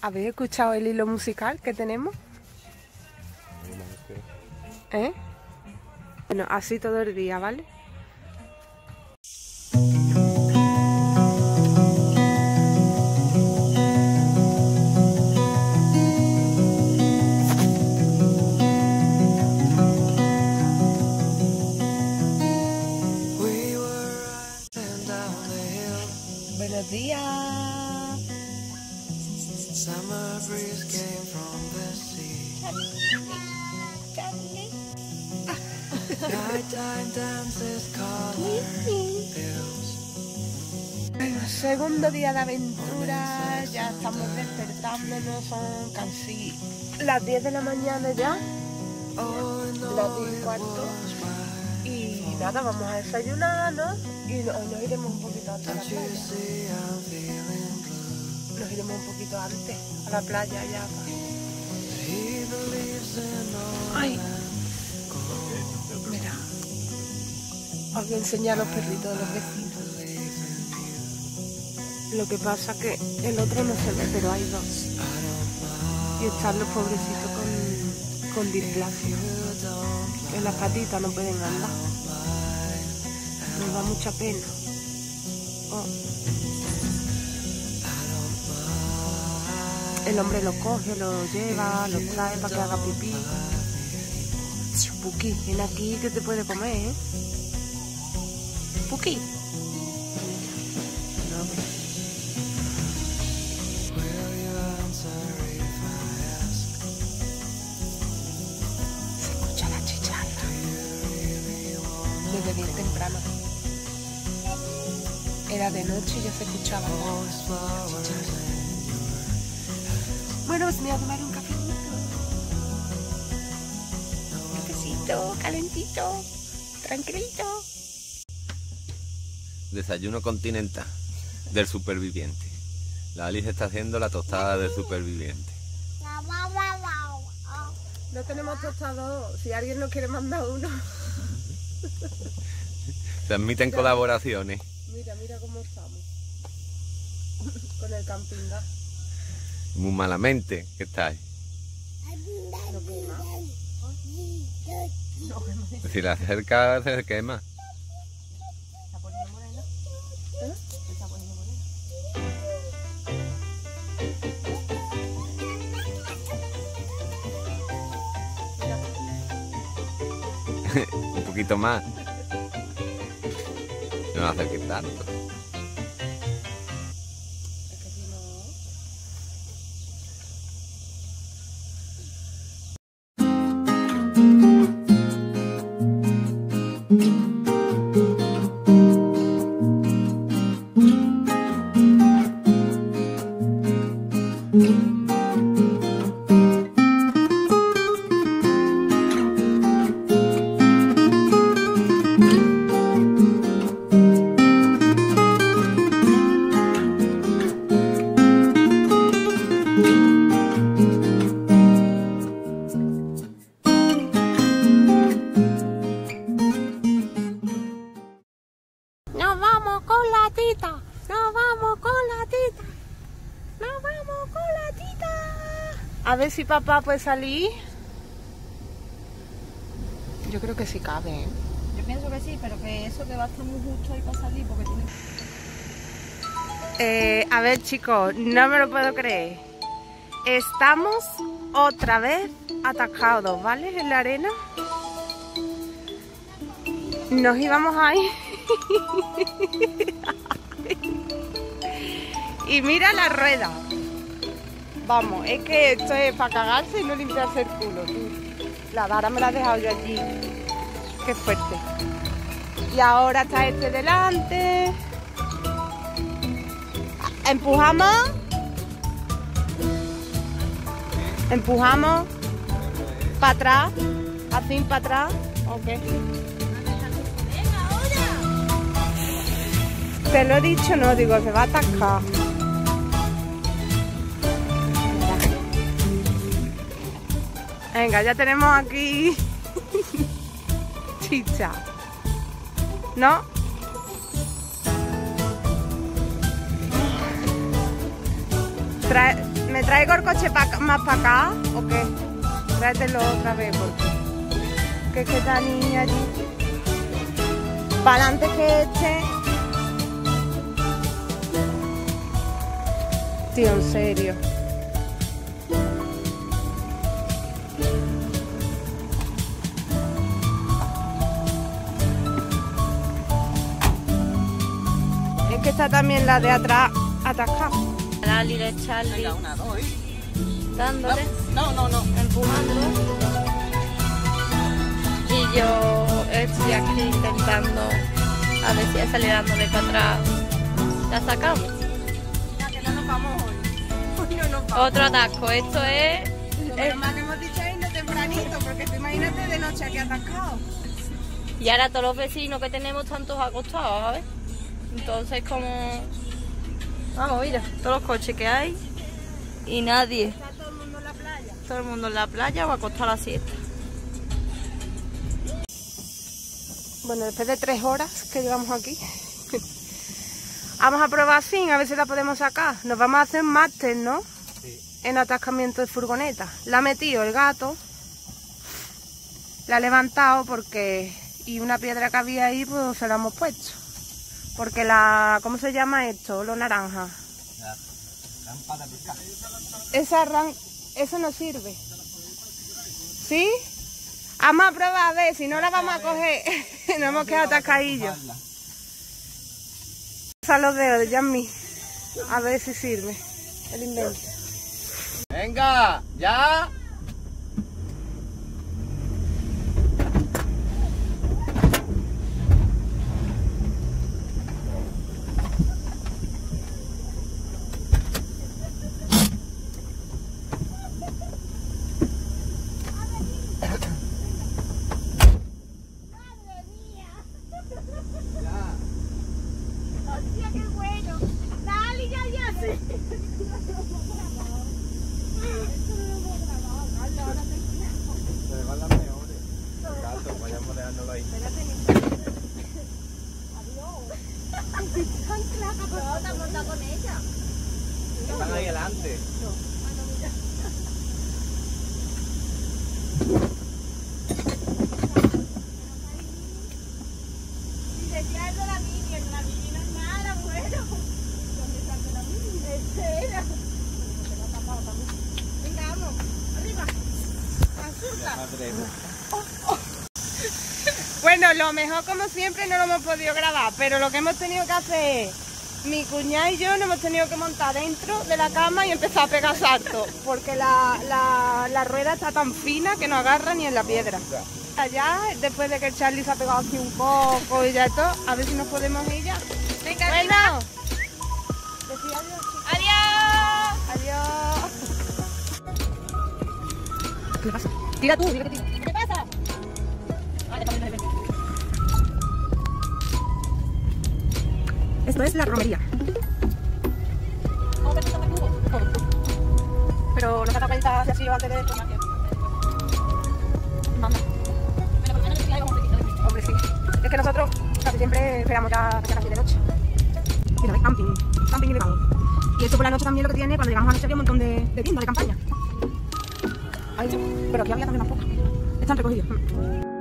¿Habéis escuchado el hilo musical que tenemos? ¿Eh? Bueno, así todo el día, ¿vale? Buenos días. Segundo día de aventura, ya estamos despertándonos, son casi las 10 de la mañana ya, las 10:15, y nada, vamos a desayunar, ¿no? Y nos iremos un poquito hasta la playa. Nos iremos un poquito antes a la playa ya. Ay, mira, os voy a enseñar los perritos de los vecinos. Lo que pasa que el otro no se ve, pero hay dos. Y están los pobrecitos con displasia. En las patitas no pueden andar. Nos da mucha pena. Oh. El hombre lo coge, lo lleva, lo trae para que haga pipí. Puki, ven aquí que te puede comer, ¿eh? Puki. No, se escucha la chicharra. Desde bien temprano. Era de noche y ya se escuchaba la chicharra. Bueno, pues me voy a tomar un cafecito. Calentito, tranquilito. Desayuno continental del superviviente. La Alice está haciendo la tostada del superviviente. No tenemos tostador, si alguien nos quiere mandar uno. Se admiten colaboraciones. Mira cómo estamos. Con el camping gas. Muy malamente que estáis. No quema. Si la acerca se quema. ¿Está poniendo morena? ¿Eh? ¿Está poniendo morena? Un poquito más. No la acerques tanto. Es que si no... ¡Nos vamos con la tita! ¡Nos vamos con la tita! ¡Nos vamos con la tita! A ver si papá puede salir. Yo creo que sí cabe, ¿eh? Yo pienso que sí, pero que eso que va a estar muy justo ahí para salir porque tiene... A ver, chicos, no me lo puedo creer. Estamos otra vez atascados, ¿vale? En la arena. Nos íbamos ahí. Y mira la rueda. Vamos, es que esto es para cagarse y no limpiarse el culo, tú. La vara me la he dejado yo allí. Qué fuerte. Y ahora está este delante. Empujamos. Empujamos. Para atrás. Así para atrás. Ok. Te lo he dicho, no, digo, se va a atascar. Venga, ya tenemos aquí chicha. ¿No? ¿Me traigo el coche más para acá o qué? Tráetelo otra vez porque... ¿Qué es que esta niña allí? Para adelante que este... Tío, en serio. Es que está también la de atrás atascada. La Lila Charlie. Venga, una, dos, Dándole, no. empujando. Y yo estoy aquí intentando a ver si sale dándole para atrás. La sacamos. Ya que no nos vamos hoy. Hoy no nos vamos. Otro atasco. Esto es... Pero más que hemos dicho irnos tempranito, porque tú imagínate de noche aquí atascado. Y ahora todos los vecinos que tenemos están todos acostados, ¿sabes? Entonces como... Vamos, mira, todos los coches que hay y nadie. Está todo el mundo en la playa. Todo el mundo en la playa o acostado a la siesta. Bueno, después de 3 horas que llevamos aquí, vamos a probar así, a ver si la podemos sacar. Nos vamos a hacer un máster, ¿no? Sí. En atascamiento de furgoneta. La ha metido el gato, la ha levantado porque... Y una piedra que había ahí, pues se la hemos puesto. Porque la... ¿Cómo se llama esto? Lo naranja. La rampa de pescar. Eso no sirve. ¿Sí? Vamos a probar a ver, si no la vamos a coger. Nos hemos quedado atascadillos. A los dedos de Yasmín. A ver si sirve el invento. ¡Venga! ¡Ya! Están ahí adelante. Bueno, lo mejor como siempre no lo hemos podido grabar, pero lo que hemos tenido que hacer, mi cuñada y yo nos hemos tenido que montar dentro de la cama y empezar a pegar saltos, porque la rueda está tan fina que no agarra ni en la piedra. Allá, después de que Charlie se ha pegado aquí un coco y ya todo, a ver si nos podemos ir ya. Venga, Bueno, decid adiós, chicos. ¡Adiós! Adiós. ¿Qué le pasa? Tira tú, dile que tira. ¿Qué pasa? Esto es la romería. Pero nos ha dado cuenta si ha sido antes de esto. Hombre, sí. Es que nosotros casi siempre esperamos ya a las 10 de noche. Mira, hay camping y verano. Y esto por la noche también lo que tiene, cuando llegamos a la noche había un montón de tiendas de campaña. Ay, pero aquí había también unas pocas. Están recogidos.